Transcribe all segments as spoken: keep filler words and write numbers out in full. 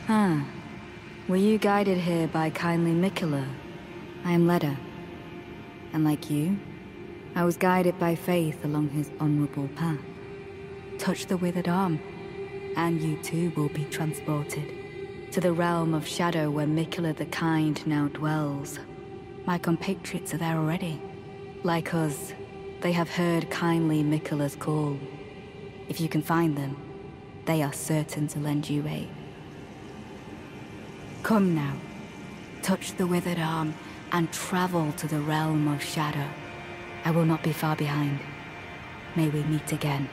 Huh. Were you guided here by kindly Miquella? I am Leda. And like you, I was guided by faith along his honorable path. Touch the withered arm, and you too will be transported to the realm of shadow where Miquella the Kind now dwells. My compatriots are there already. Like us, they have heard kindly Miquella's call. If you can find them, they are certain to lend you aid. Come now, touch the withered arm, and travel to the realm of shadow. I will not be far behind. May we meet again.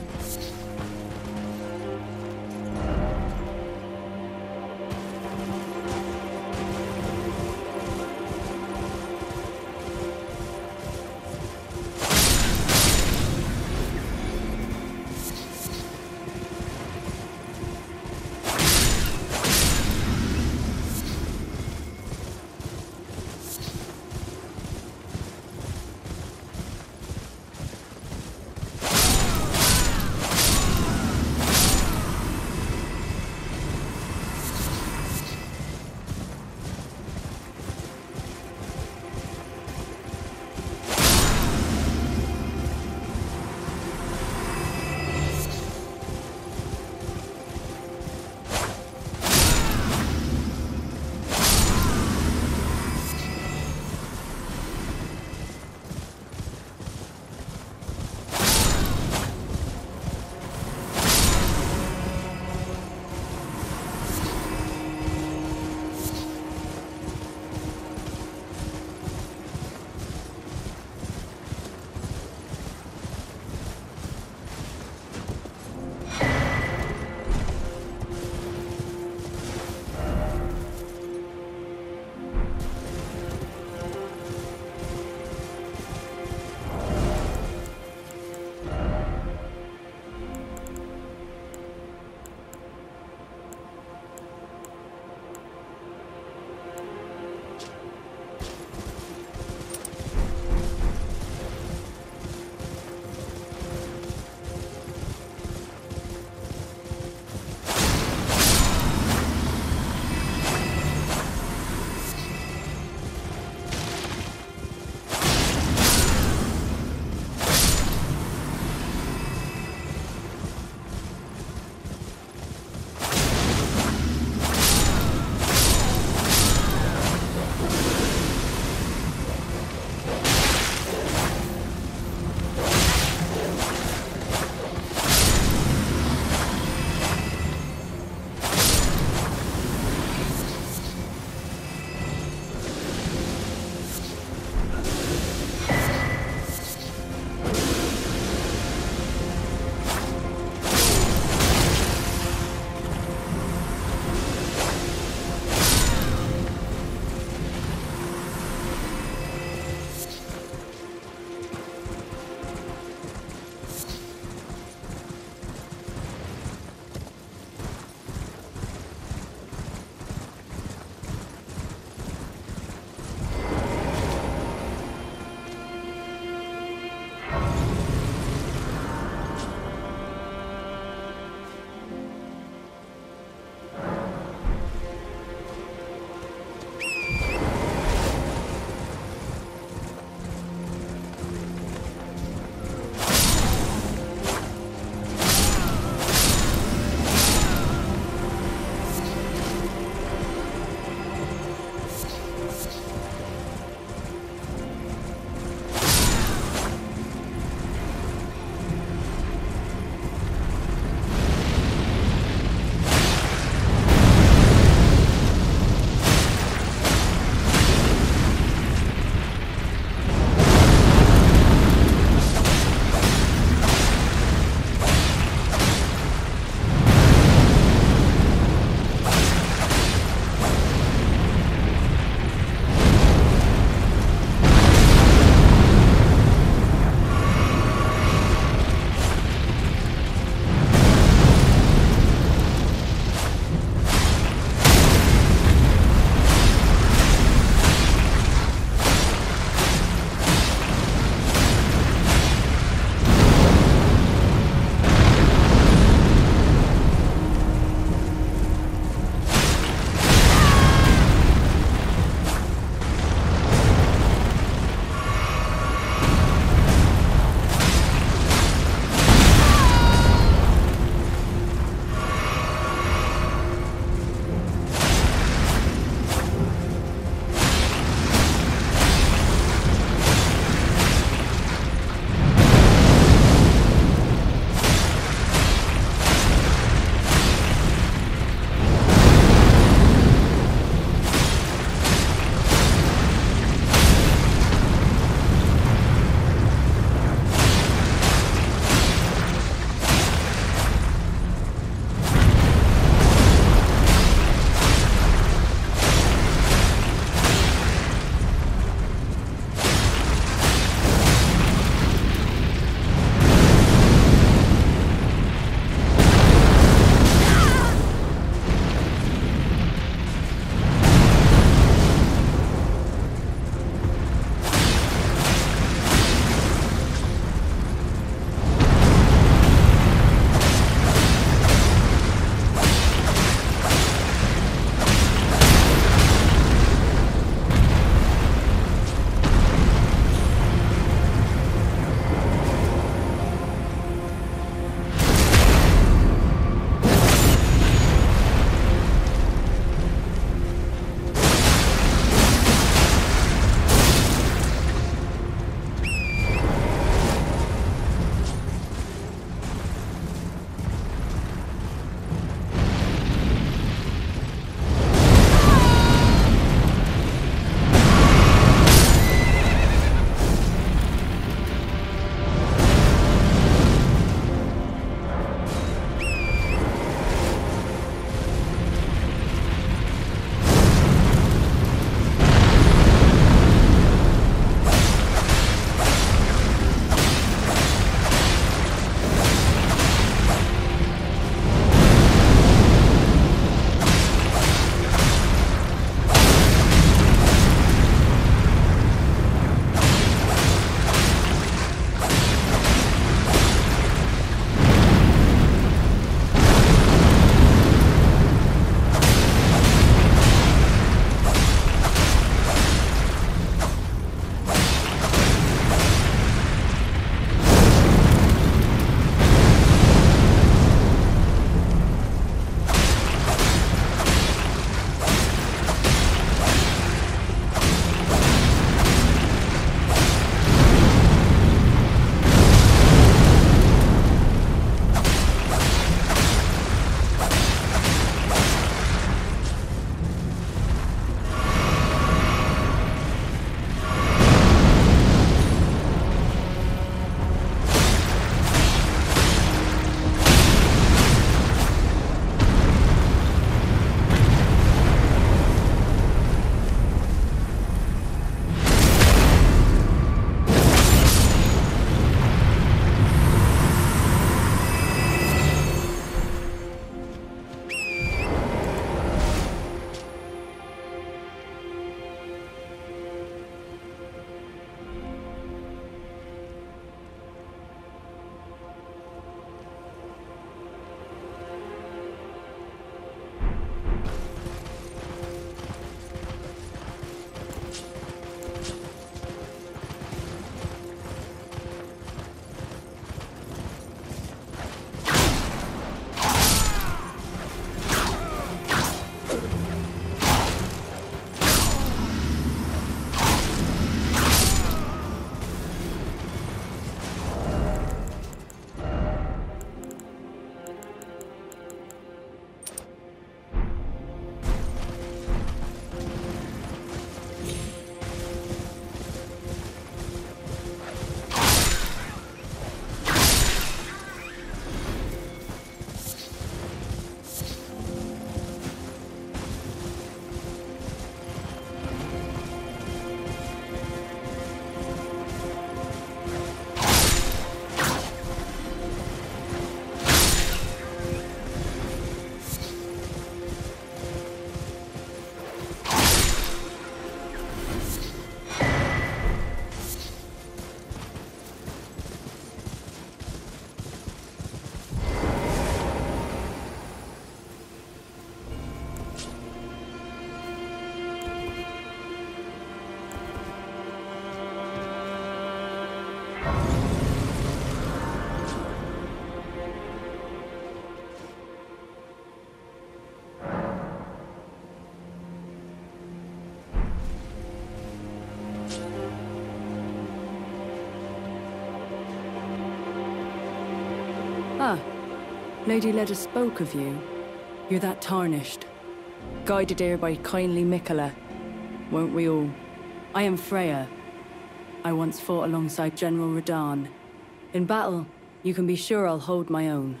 Ah, Lady Leda spoke of you. You're that tarnished. Guided here by kindly Miquella. Won't we all? I am Freya. I once fought alongside General Radahn. In battle, you can be sure I'll hold my own.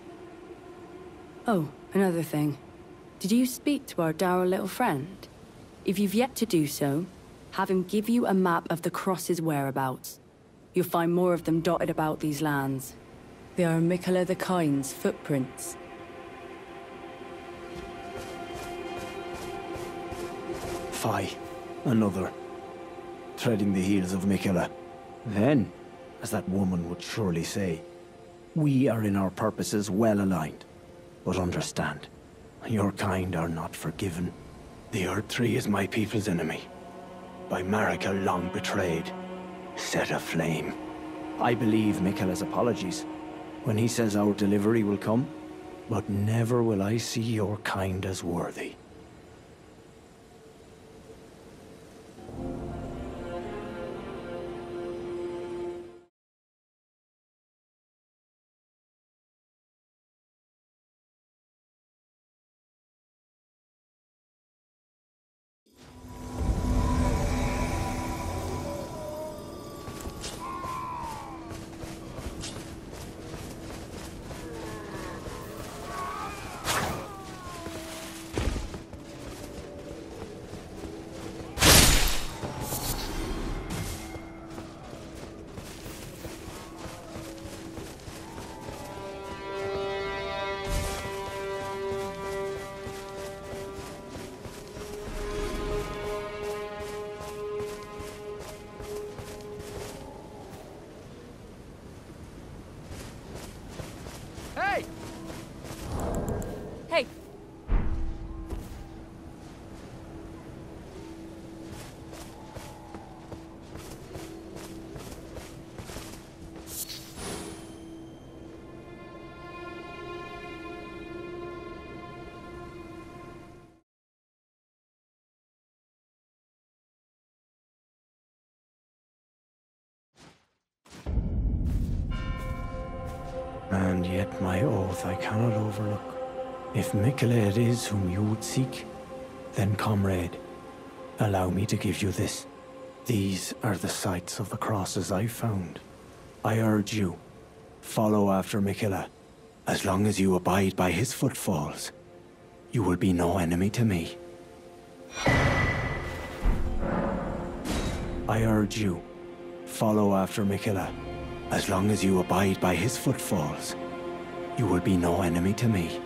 Oh, another thing. Did you speak to our dour little friend? If you've yet to do so, have him give you a map of the Cross's whereabouts. You'll find more of them dotted about these lands. They are Miquella the Kind's footprints. Fie, another. Treading the heels of Miquella. Then, as that woman would surely say, we are in our purposes well aligned. But understand, your kind are not forgiven. The Erdtree is my people's enemy. By Marika long betrayed, set aflame. I believe Miquella's apologies when he says our delivery will come, but never will I see your kind as worthy. Hey! And yet my oath I cannot overlook. If Miquella it is whom you would seek, then comrade, allow me to give you this. These are the sites of the crosses I found. I urge you, follow after Miquella. As long as you abide by his footfalls, you will be no enemy to me. I urge you, follow after Miquella. As long as you abide by his footfalls, you will be no enemy to me.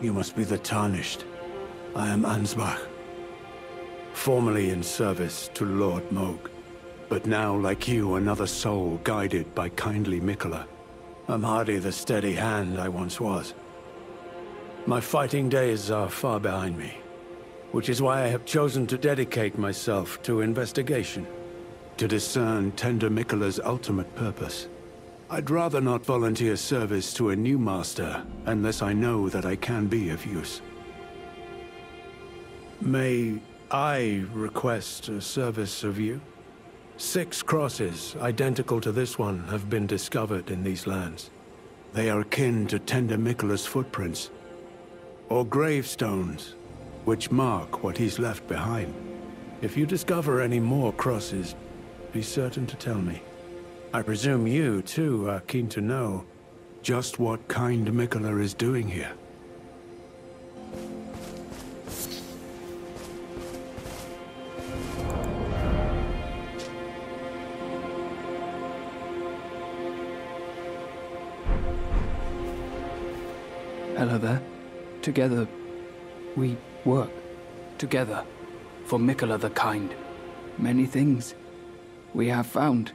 You must be the Tarnished. I am Ansbach. Formerly in service to Lord Mohg, but now, like you, another soul guided by kindly Miquella. I'm hardly the steady hand I once was. My fighting days are far behind me, which is why I have chosen to dedicate myself to investigation, to discern Tender Miquella's ultimate purpose. I'd rather not volunteer service to a new master unless I know that I can be of use. May I request a service of you? Six crosses, identical to this one, have been discovered in these lands. They are akin to Tender Miquella's footprints, or gravestones, which mark what he's left behind. If you discover any more crosses, be certain to tell me. I presume you, too, are keen to know just what kind Miquella is doing here. Hello there. Together, we work. Together, for Miquella the Kind. Many things we have found.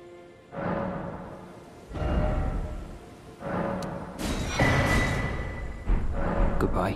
Goodbye.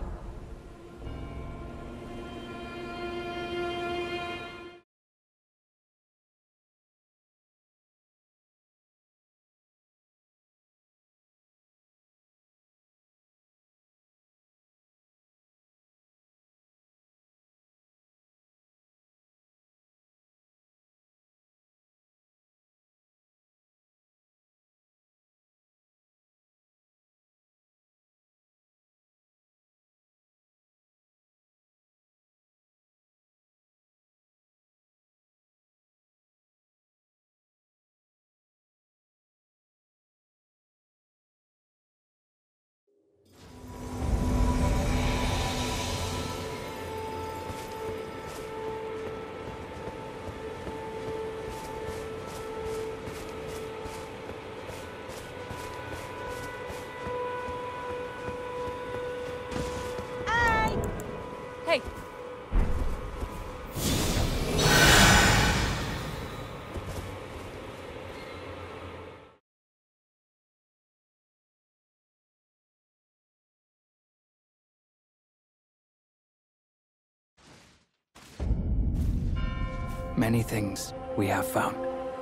Hey! Many things we have found.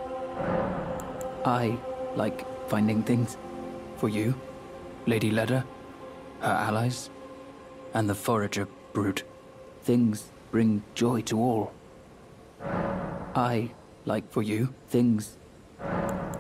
I like finding things. For you, Lady Leda, her allies, and the Forager brood. Things bring joy to all. I like for you things